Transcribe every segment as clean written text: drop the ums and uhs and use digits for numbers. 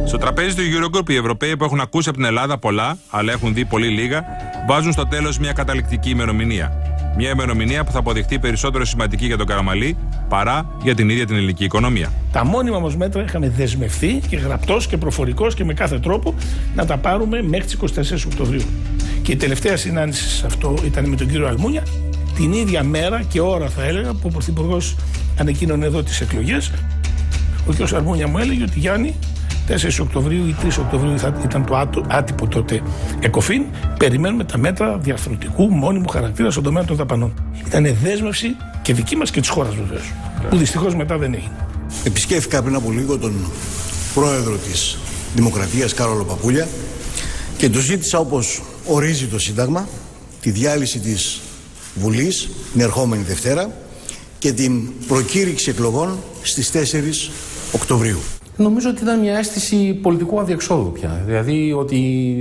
Στο τραπέζι του Eurogroup, οι Ευρωπαίοι που έχουν ακούσει από την Ελλάδα πολλά, αλλά έχουν δει πολύ λίγα, βάζουν στο τέλος μια καταληκτική ημερομηνία. Μια ημερομηνία που θα αποδειχτεί περισσότερο σημαντική για τον Καραμανλή παρά για την ίδια την ελληνική οικονομία. Τα μόνιμα μας μέτρα είχαμε δεσμευτεί και γραπτός και προφορικός και με κάθε τρόπο να τα πάρουμε μέχρι τις 24 Οκτωβρίου. Και η τελευταία συνάντηση σε αυτό ήταν με τον κύριο Αλμούνια, την ίδια μέρα και ώρα θα έλεγα που ο Πρωθυπουργός ανακοίνωνε εδώ τις εκλογές. Ο κ. Αλμούνια μου έλεγε ότι Γιάννη, 4 Οκτωβρίου ή 3 Οκτωβρίου ήταν το άτυπο τότε ΕΚΟΦΗΝ. Περιμένουμε τα μέτρα διαρθρωτικού μόνιμου χαρακτήρα στον τομέα των δαπανών. Ήταν δέσμευση και δική μας και της χώρας βεβαίως. Που δυστυχώς μετά δεν έγινε. Επισκέφθηκα πριν από λίγο τον πρόεδρο της Δημοκρατίας, Κάρολο Παπούλια, και του ζήτησα, όπως ορίζει το Σύνταγμα, τη διάλυση της Βουλής την ερχόμενη Δευτέρα και την προκήρυξη εκλογών στις 4 Οκτωβρίου. Νομίζω ότι ήταν μια αίσθηση πολιτικού αδιεξόδου πια. Δηλαδή ότι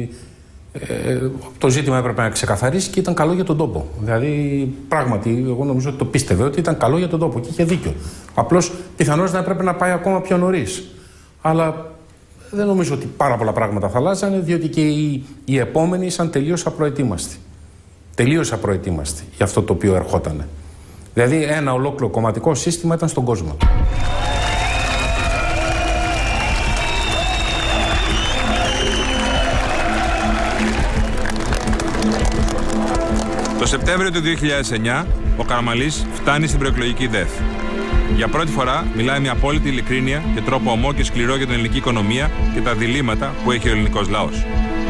το ζήτημα έπρεπε να ξεκαθαρίσει και ήταν καλό για τον τόπο. Δηλαδή, πράγματι, εγώ νομίζω ότι το πίστευε ότι ήταν καλό για τον τόπο και είχε δίκιο. Απλώς πιθανώς να έπρεπε να πάει ακόμα πιο νωρίς. Αλλά δεν νομίζω ότι πάρα πολλά πράγματα θα αλλάζανε, διότι και οι επόμενοι ήσαν τελείως απροετοίμαστοι. Τελείως απροετοίμαστοι για αυτό το οποίο ερχότανε. Δηλαδή, ένα ολόκληρο κομματικό σύστημα ήταν στον κόσμο. Το Σεπτέμβριο του 2009, ο Καραμανλής φτάνει στην προεκλογική ΔΕΘ. Για πρώτη φορά μιλάει με απόλυτη ειλικρίνεια και τρόπο ομό και σκληρό για την ελληνική οικονομία και τα διλήμματα που έχει ο ελληνικός λαός.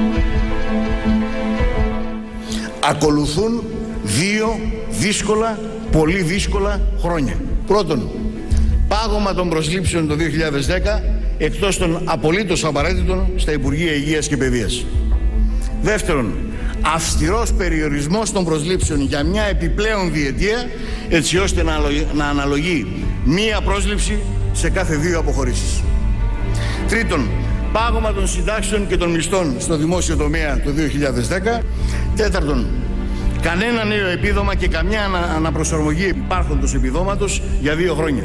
Ακολουθούν 2 δύσκολα, πολύ δύσκολα χρόνια. Πρώτον, πάγωμα των προσλήψεων το 2010, εκτός των απολύτως απαραίτητων στα Υπουργεία Υγείας και Παιδείας. Δεύτερον, αυστηρός περιορισμός των προσλήψεων για μια επιπλέον διετία, έτσι ώστε να αναλογεί μία πρόσληψη σε κάθε 2 αποχωρήσεις. Τρίτον, πάγωμα των συντάξεων και των μισθών στο δημόσιο τομέα το 2010. Τέταρτον, κανένα νέο επίδομα και καμιά αναπροσαρμογή υπάρχοντος επιδόματος για 2 χρόνια.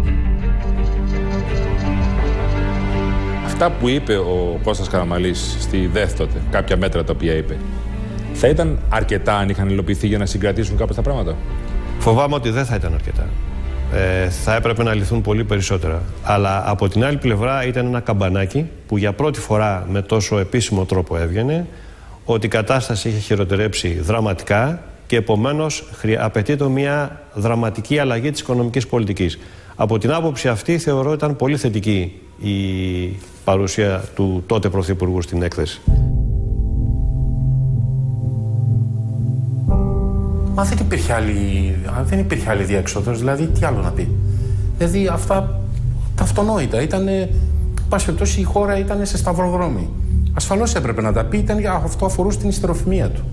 Αυτά που είπε ο Κώστας Καραμανλής στη ΔΕΘ τότε, κάποια μέτρα τα οποία είπε, θα ήταν αρκετά αν είχαν υλοποιηθεί για να συγκρατήσουν κάπως τα πράγματα? Φοβάμαι ότι δεν θα ήταν αρκετά. Θα έπρεπε να λυθούν πολύ περισσότερα. Αλλά από την άλλη πλευρά ήταν ένα καμπανάκι που για πρώτη φορά με τόσο επίσημο τρόπο έβγαινε ότι η κατάσταση είχε χειροτερέψει δραματικά και επομένως απαιτείται μια δραματική αλλαγή της οικονομικής πολιτικής. Από την άποψη αυτή θεωρώ ότι ήταν πολύ θετική η παρουσία του τότε Πρωθυπουργού στην έκθεση. Μα δεν υπήρχε άλλη διέξοδος, δηλαδή τι άλλο να πει. Δηλαδή αυτά τα αυτονόητα ήταν, πάση περιπτώσει η χώρα ήταν σε σταυροδρόμι. Ασφαλώς έπρεπε να τα πει, αυτό αφορούσε την ιστεροφημία του.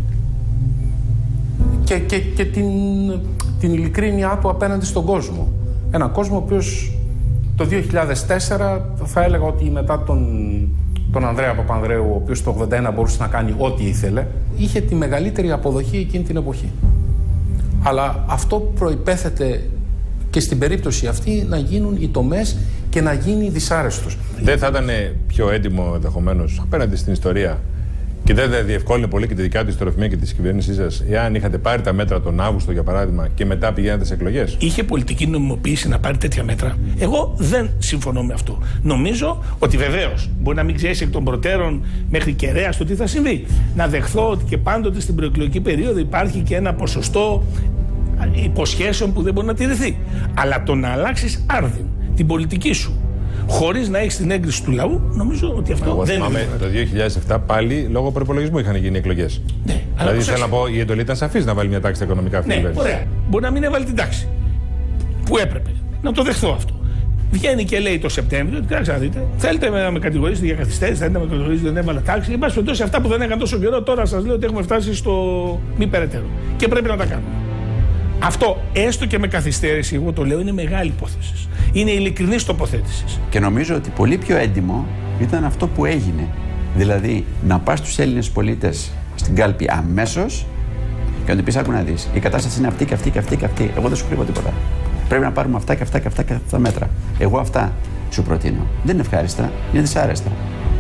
Και την ειλικρίνειά του απέναντι στον κόσμο. Ένα κόσμο ο οποίος το 2004 θα έλεγα ότι μετά τον Ανδρέα Παπανδρέου, ο οποίος το 81 μπορούσε να κάνει ό,τι ήθελε, είχε τη μεγαλύτερη αποδοχή εκείνη την εποχή. Αλλά αυτό προϋπέθεται και στην περίπτωση αυτή να γίνουν οι τομές και να γίνει δυσάρεστος. Δεν θα ήταν πιο έντιμο ενδεχομένως απέναντι στην ιστορία και δεν θα διευκόλυνε πολύ και τη δικιά του ιστεροφημία και τη κυβέρνησή σας, εάν είχατε πάρει τα μέτρα τον Αύγουστο για παράδειγμα και μετά πηγαίνατε σε εκλογές? Είχε πολιτική νομιμοποίηση να πάρει τέτοια μέτρα? Εγώ δεν συμφωνώ με αυτό. Νομίζω ότι βεβαίως μπορεί να μην ξέρει εκ των προτέρων μέχρι κεραία το τι θα συμβεί. Να δεχθώ ότι και πάντοτε στην προεκλογική περίοδο υπάρχει και ένα ποσοστό υποσχέσεων που δεν μπορεί να τηρηθεί. Αλλά το να αλλάξεις άρδιν την πολιτική σου χωρίς να έχεις την έγκριση του λαού, νομίζω ότι αυτό δεν είναι. Το 2007 πάλι λόγω προϋπολογισμού είχαν γίνει εκλογές. Ναι, δηλαδή θέλω να πω, η εντολή ήταν σαφής να βάλει μια τάξη στα οικονομικά αυτή. Ναι, ωραία. Μπορεί να μην έβαλε την τάξη που έπρεπε. Να το δεχθώ αυτό. Βγαίνει και λέει το Σεπτέμβριο ότι κάτσε να δείτε, θέλετε να με κατηγορήσετε για καθυστέρηση, θέλετε να με κατηγορήσετε ότι δεν έβαλα τάξη. Εν πάση περιπτώσει, αυτά που δεν έκαναν τόσο καιρό, τώρα σας λέω ότι έχουμε φτάσει στο μη περαιτέρω. Και πρέπει να τα κάνουμε. Αυτό, έστω και με καθυστέρηση, εγώ το λέω, είναι μεγάλη υπόθεση. Είναι ειλικρινής τοποθέτησης. Και νομίζω ότι πολύ πιο έντιμο ήταν αυτό που έγινε. Δηλαδή, να πας στους Έλληνες πολίτες στην κάλπη αμέσως και να του πεις: άκου να δεις, η κατάσταση είναι αυτή και αυτή και αυτή και αυτή. Εγώ δεν σου κρύβω τίποτα. Πρέπει να πάρουμε αυτά και αυτά και αυτά και αυτά μέτρα. Εγώ αυτά σου προτείνω. Δεν είναι ευχάριστα, είναι δυσάρεστα.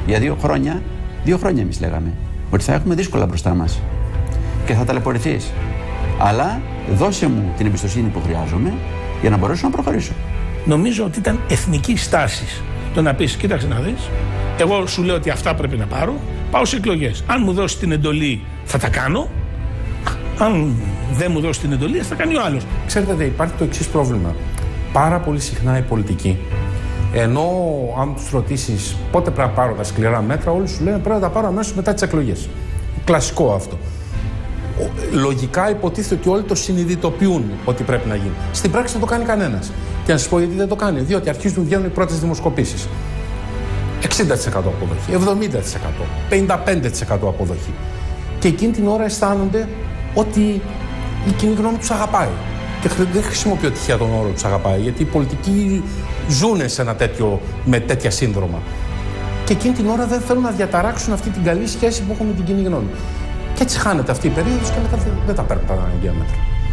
Για 2 χρόνια, 2 χρόνια εμείς λέγαμε, ότι θα έχουμε δύσκολα μπροστά μας και θα ταλαιπωρηθείς. Αλλά δώσε μου την εμπιστοσύνη που χρειάζομαι για να μπορέσω να προχωρήσω. Νομίζω ότι ήταν εθνική στάση το να πεις, κοίταξε να δεις, εγώ σου λέω ότι αυτά πρέπει να πάρω, πάω σε εκλογές. Αν μου δώσει την εντολή θα τα κάνω, αν δεν μου δώσει την εντολή θα κάνει ο άλλος. Ξέρετε, υπάρχει το εξής πρόβλημα. Πάρα πολύ συχνά οι πολιτικοί, ενώ αν τους ρωτήσεις πότε πρέπει να πάρω τα σκληρά μέτρα, όλοι σου λένε πρέπει να τα πάρω αμέσως μετά τις εκλογές. Κλασικό αυτό. Λογικά υποτίθεται ότι όλοι το συνειδητοποιούν ότι πρέπει να γίνει. Στην πράξη δεν το κάνει κανένας. Και να σας πω γιατί δεν το κάνει. Διότι αρχίζουν να βγαίνουν οι πρώτες δημοσκοπήσεις. 60% αποδοχή, 70%, 55% αποδοχή. Και εκείνη την ώρα αισθάνονται ότι η κοινή γνώμη τους αγαπάει. Και δεν χρησιμοποιώ τυχαία τον όρο τους αγαπάει, γιατί οι πολιτικοί ζουν σε με τέτοια σύνδρομα. Και εκείνη την ώρα δεν θέλουν να διαταράξουν αυτή την καλή σχέση που έχουν με την κοινή γνώμη. Και έτσι χάνεται αυτή η περίοδος και μετά δεν τα παίρνουν τα αναγκαία μέτρα.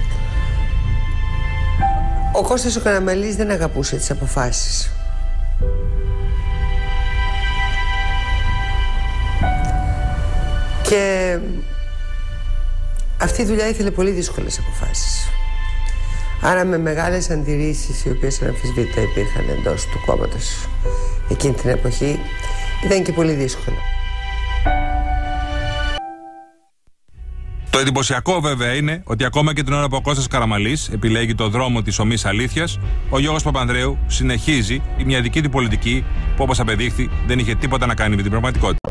Ο Κώστας ο Καραμαλής δεν αγαπούσε τις αποφάσεις. Και αυτή η δουλειά ήθελε πολύ δύσκολες αποφάσεις. Άρα με μεγάλες αντιρρήσεις, οι οποίες αναμφισβήτητα υπήρχαν εντός του κόμματος εκείνη την εποχή, ήταν και πολύ δύσκολο. Το εντυπωσιακό βέβαια είναι ότι ακόμα και την ώρα που ο Κώστας Καραμαλής επιλέγει το δρόμο της ομής αλήθειας, ο Γιώργος Παπανδρέου συνεχίζει μια δική του πολιτική που, όπως απεδείχθη, δεν είχε τίποτα να κάνει με την πραγματικότητα.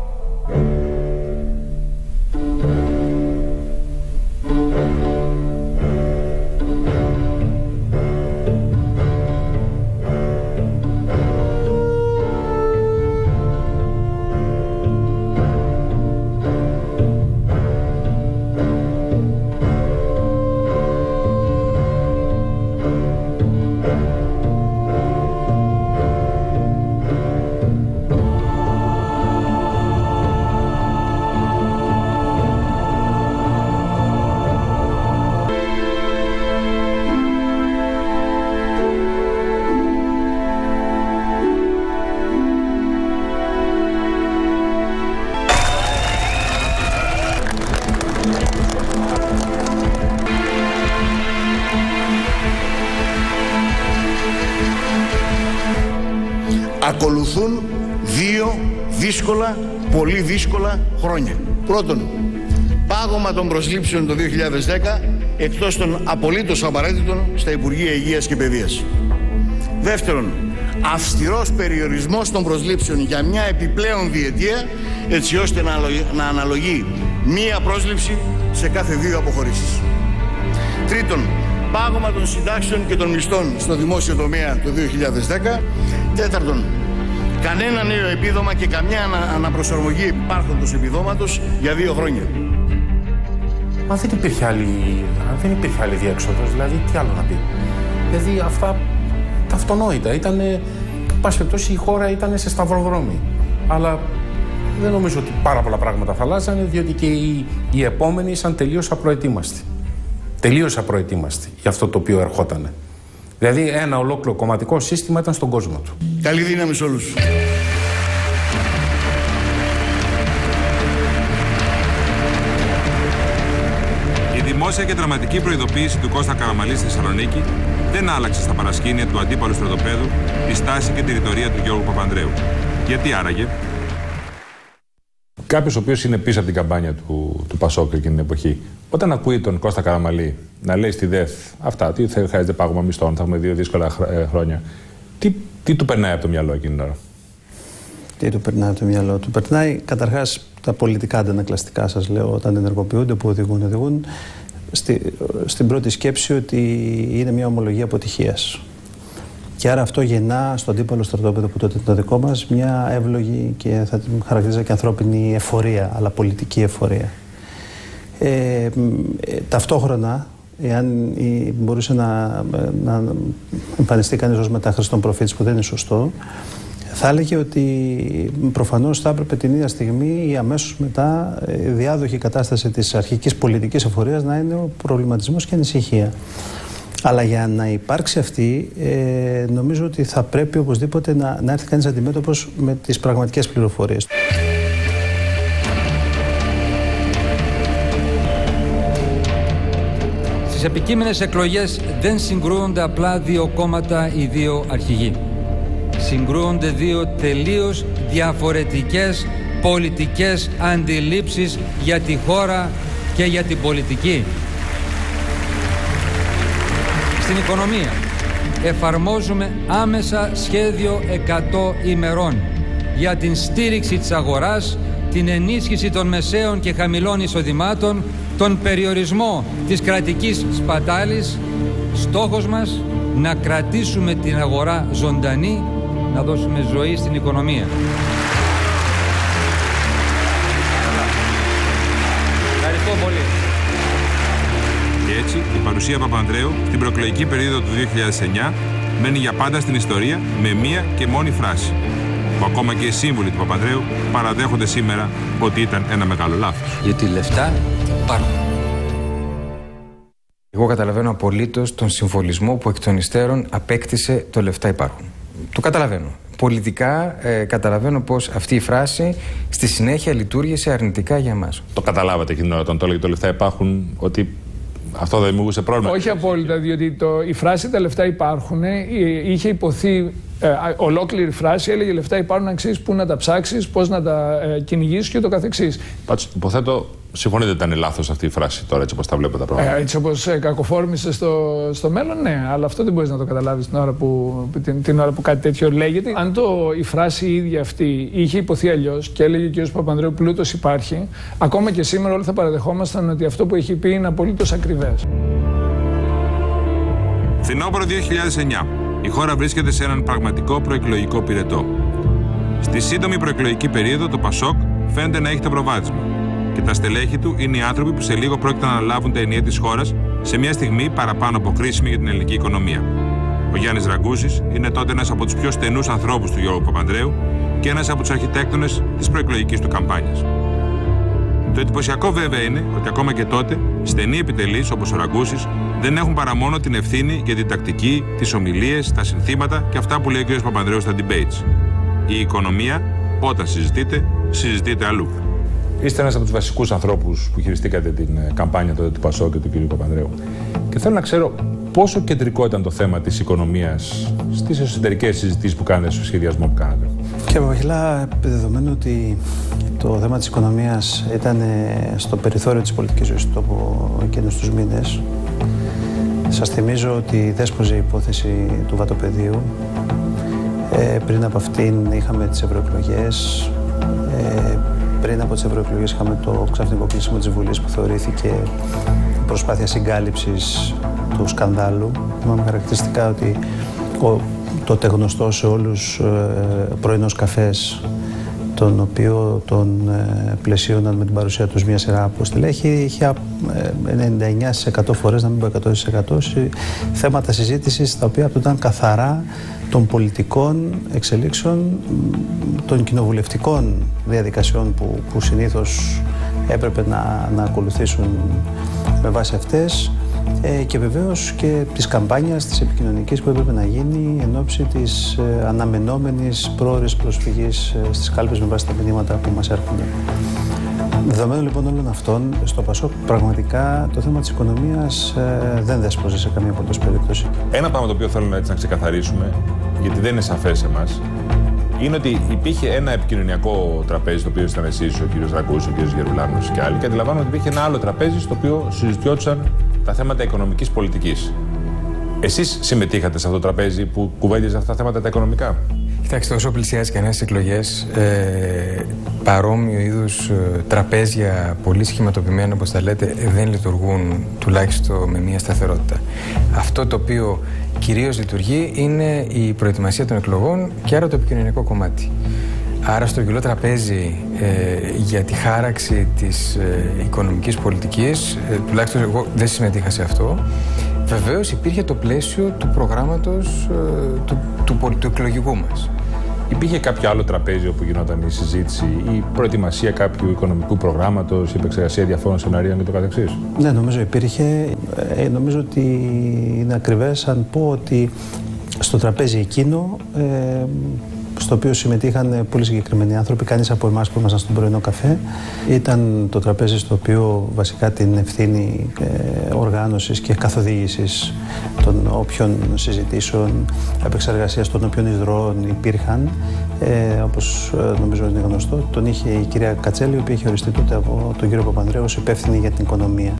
Ακολουθούν 2 δύσκολα, πολύ δύσκολα χρόνια. Πρώτον, πάγωμα των προσλήψεων το 2010 εκτός των απολύτως απαραίτητων στα Υπουργεία Υγείας και Παιδείας. Δεύτερον, αυστηρός περιορισμός των προσλήψεων για μια επιπλέον διετία, έτσι ώστε να αναλογεί μία πρόσληψη σε κάθε 2 αποχωρήσεις. Τρίτον, πάγωμα των συντάξεων και των μισθών στο δημόσιο τομέα το 2010. Τέταρτον, κανένα νέο επίδομα και καμιά αναπροσαρμογή υπάρχοντος επιδόματος για 2 χρόνια. Μα δεν υπήρχε άλλη διέξοδος, δηλαδή τι άλλο να πει. Δηλαδή αυτά τα αυτονόητα ήταν, πάση περιπτώσει η χώρα ήταν σε σταυροδρόμι. Αλλά δεν νομίζω ότι πάρα πολλά πράγματα θα αλλάζανε, διότι και οι επόμενοι ήσαν τελείως απροετοίμαστοι. Τελείως απροετοίμαστοι για αυτό το οποίο ερχότανε. Δηλαδή ένα ολόκληρο κομματικό σύστημα ήταν στον κόσμο του. Καλή δύναμη σε όλους. Η δημόσια και δραματική προειδοποίηση του Κώστα Καραμαλή στη Θεσσαλονίκη δεν άλλαξε στα παρασκήνια του αντίπαλου στρατοπέδου τη στάση και τη ρητορία του Γιώργου Παπανδρέου. Γιατί άραγε? Κάποιος ο οποίος είναι πίσω από την καμπάνια του Πασόκ εκείνη την εποχή, όταν ακούει τον Κώστα Καραμαλή να λέει στη ΔΕΘ αυτά, ότι θα χρειάζεται πάγωμα μισθών, θα έχουμε 2 δύσκολα χρόνια, τι του περνάει από το μυαλό εκείνη την ώρα? Τι του περνάει από το μυαλό του? Περνάει καταρχάς τα πολιτικά αντανακλαστικά, σας λέω, όταν ενεργοποιούνται, που οδηγούν στην πρώτη σκέψη ότι είναι μια ομολογία αποτυχίας. Και άρα αυτό γεννά στο αντίπαλο στρατόπεδο που τότε ήταν το δικό μας μια εύλογη και θα την χαρακτηρίζα και ανθρώπινη εφορία, αλλά πολιτική εφορία. Ταυτόχρονα, εάν μπορούσε να εμφανιστεί κανείς ως μετάχρηστον προφήτης, που δεν είναι σωστό, θα έλεγε ότι προφανώς θα έπρεπε την ίδια στιγμή ή αμέσως μετά διάδοχη κατάσταση της αρχικής πολιτικής εφορίας να είναι ο προβληματισμός και η ανησυχία. Αλλά για να υπάρξει αυτή, νομίζω ότι θα πρέπει οπωσδήποτε να έρθει κανείς αντιμέτωπος με τις πραγματικές πληροφορίες. Στις επικείμενες εκλογές δεν συγκρούονται απλά δύο κόμματα ή δύο αρχηγοί. Συγκρούονται δύο τελείως διαφορετικές πολιτικές αντιλήψεις για τη χώρα και για την πολιτική. Στην οικονομία εφαρμόζουμε άμεσα σχέδιο 100 ημερών για την στήριξη της αγοράς, την ενίσχυση των μεσαίων και χαμηλών εισοδημάτων, τον περιορισμό της κρατικής σπατάλης. Στόχος μας να κρατήσουμε την αγορά ζωντανή, να δώσουμε ζωή στην οικονομία. Ευχαριστώ πολύ. Και έτσι η παρουσία Παπανδρέου στην προεκλογική περίοδο του 2009 μένει για πάντα στην ιστορία με μία και μόνη φράση, που ακόμα και οι σύμβουλοι του Παπανδρέου παραδέχονται σήμερα ότι ήταν ένα μεγάλο λάθος. Γιατί λεφτά υπάρχουν. Εγώ καταλαβαίνω απολύτως τον συμβολισμό που εκ των υστέρων απέκτησε το λεφτά υπάρχουν. Το καταλαβαίνω. Πολιτικά καταλαβαίνω πως αυτή η φράση στη συνέχεια λειτουργήσε αρνητικά για εμάς. Το καταλάβατε εκείνη την ώρα όταν το έλεγε το λεφτά υπάρχουν, ότι αυτό δεν δημιουργούσε πρόβλημα? Όχι απόλυτα, διότι η φράση τα λεφτά υπάρχουν είχε υποθεί. Ολόκληρη φράση έλεγε λεφτά υπάρχουν, να ξέρεις πού να τα ψάξεις, πώς να τα κυνηγήσεις και το καθεξής. Πάντως υποθέτω συμφωνείτε ότι ήταν λάθος αυτή η φράση τώρα, έτσι όπως τα βλέπω τα πράγματα? Έτσι όπως κακοφόρμησε στο μέλλον, ναι, αλλά αυτό δεν μπορείς να το καταλάβεις την ώρα που κάτι τέτοιο λέγεται. Αν η φράση η ίδια αυτή είχε υποθεί αλλιώς και έλεγε ο κ. Παπανδρέου πλούτος υπάρχει, ακόμα και σήμερα όλοι θα παραδεχόμασταν ότι αυτό που έχει πει είναι απολύτως ακριβές. Φθινόπωρο 2009. Η χώρα βρίσκεται σε έναν πραγματικό προεκλογικό πυρετό. Στη σύντομη προεκλογική περίοδο, το ΠΑΣΟΚ φαίνεται να έχει το προβάδισμα. Και τα στελέχη του είναι οι άνθρωποι που σε λίγο πρόκειται να αναλάβουν τα ενία της χώρας σε μια στιγμή παραπάνω από κρίσιμη για την ελληνική οικονομία. Ο Γιάννης Ραγκούσης είναι τότε ένας από τους πιο στενούς ανθρώπους του Γιώργου Παπανδρέου και ένας από τους αρχιτέκτονες της προεκλογικής του καμπάνιας. Το εντυπωσιακό βέβαια είναι ότι ακόμα και τότε στενοί επιτελείς όπως ο Ραγκούσης δεν έχουν παρά μόνο την ευθύνη για την τακτική, τις ομιλίες, τα συνθήματα και αυτά που λέει ο κ. Παπανδρέου στα debates. Η οικονομία, όταν συζητείται αλλού. Είστε ένας από τους βασικούς ανθρώπους που χειριστήκατε την καμπάνια τότε του ΠΑΣΟΚ και του κ. Παπανδρέου. Και θέλω να ξέρω πόσο κεντρικό ήταν το θέμα της οικονομίας στις εσωτερικές συζητήσεις που κάνετε, στο σχεδιασμό που κάνατε. Κύριε Παπαχιλά, δεδομένου ότι το θέμα της οικονομίας ήταν στο περιθώριο της πολιτικής ζωής του τόπου εκείνους τους μήνες, σας θυμίζω ότι δέσποζε η υπόθεση του βατοπεδίου. Πριν από αυτήν είχαμε τις ευρωεκλογές. Πριν από τις ευρωεκλογές είχαμε το ξαφνικό κλείσιμο της Βουλής που θεωρήθηκε προσπάθεια συγκάλυψης του σκανδάλου. Θυμάμαι χαρακτηριστικά ότι τότε γνωστό σε όλους πρωινός καφές, τον οποίο τον πλαισίωναν με την παρουσία τους μια σειρά από στελέχη, είχε 99% φορές, να μην πω 100%, θέματα συζήτησης τα οποία ήταν καθαρά των πολιτικών εξελίξεων, των κοινοβουλευτικών διαδικασιών που συνήθως έπρεπε να ακολουθήσουν με βάση αυτές, και βεβαίως και της καμπάνιας της επικοινωνικής που έπρεπε να γίνει εν ώψη της αναμενόμενης πρόορης προσφυγής στις κάλπες με βάση τα μηνύματα που μας έρχονται. Δεδομένου λοιπόν όλων αυτών, στο ΠΑΣΟΚ πραγματικά το θέμα της οικονομίας δεν δέσποζε σε καμία απολύτως περίπτωση. Ένα πράγμα το οποίο θέλω να ξεκαθαρίσουμε, γιατί δεν είναι σαφές σε εμάς, είναι ότι υπήρχε ένα επικοινωνιακό τραπέζι, το οποίο ήταν εσείς, ο κ. Ραγκούσης, ο κ. Γερουλάνος και άλλοι, και αντιλαμβάνομαι ότι υπήρχε ένα άλλο τραπέζι στο οποίο συζητιόντουσαν τα θέματα οικονομικής πολιτικής. Εσείς συμμετείχατε σε αυτό το τραπέζι που κουβέντιζε αυτά τα θέματα τα οικονομικά? Κοιτάξτε, όσο πλησιάζει κανένα στις εκλογές, παρόμοιο είδους τραπέζια, πολύ σχηματοποιημένα όπως τα λέτε, δεν λειτουργούν τουλάχιστον με μια σταθερότητα. Αυτό το οποίο κυρίως λειτουργεί είναι η προετοιμασία των εκλογών και άρα το επικοινωνιακό κομμάτι. Άρα στο γυλό τραπέζι για τη χάραξη της οικονομικής πολιτικής, τουλάχιστον εγώ δεν συμμετείχα σε αυτό, βεβαίως υπήρχε το πλαίσιο του προγράμματος του εκλογικού μας. Υπήρχε κάποιο άλλο τραπέζι όπου γινόταν η συζήτηση, η προετοιμασία κάποιου οικονομικού προγράμματος, η επεξεργασία διαφόρων σενάριων και το καθεξής? Ναι, νομίζω υπήρχε. Νομίζω ότι είναι ακριβές αν πω ότι στο τραπέζι εκείνο, στο οποίο συμμετείχαν πολύ συγκεκριμένοι άνθρωποι, κανείς από εμάς που ήμασταν στον πρωινό καφέ, ήταν το τραπέζι στο οποίο βασικά την ευθύνη οργάνωσης και καθοδήγησης των όποιων συζητήσεων, επεξεργασίας των όποιων ιδρώων υπήρχαν, όπως νομίζω είναι γνωστό, τον είχε η κυρία Κατσέλη, η οποία είχε οριστεί τότε από τον κύριο Παπανδρέου ως υπεύθυνη για την οικονομία.